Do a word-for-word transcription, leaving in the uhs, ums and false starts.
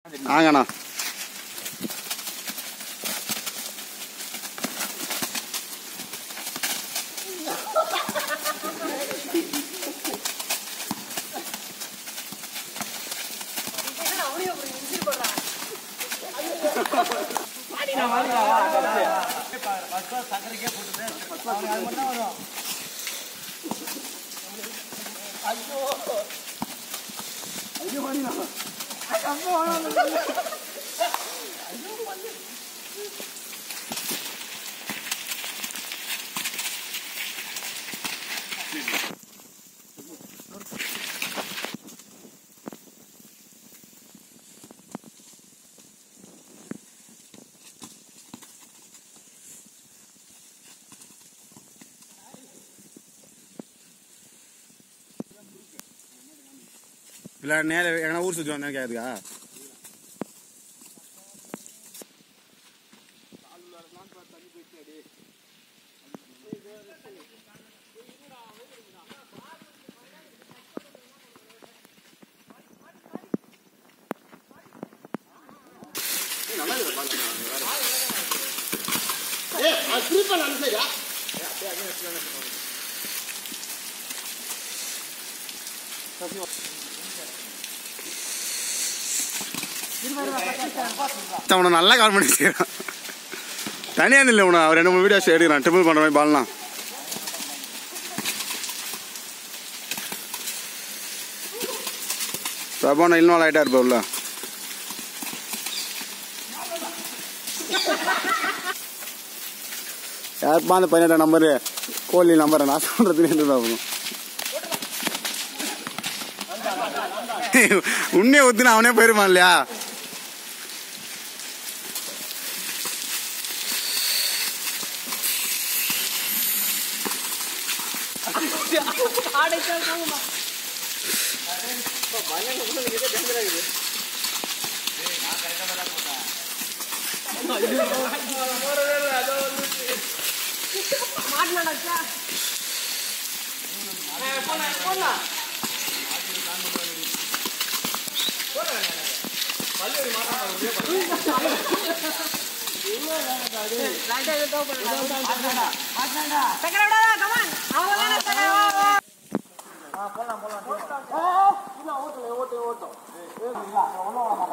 ஆங்கண்ணா. இல்லை நேர எங்கன்னா ஊர் சுற்றி வந்தேன் கேட்குதுக்கா. அவனை நல்லா கால் பண்ணி செய்யறான். தனியா இல்லை உன அவர் ரெண்டு மூணு வீடியோஸ் எடுக்கிறான். ட்ரிபிள் பண்ற மாதிரி பால்லாம் பிரபான இன்வால்வ் ஆகிட்டா இருப்பா உள்ள. யாருப்பா அந்த பையனோட நம்பரு கோழி நம்பரை நான் சொல்றதுன்னு உன்னே ஒத்துனா அவனே போயிருப்பான் இல்லையா. போலாம் போலாம்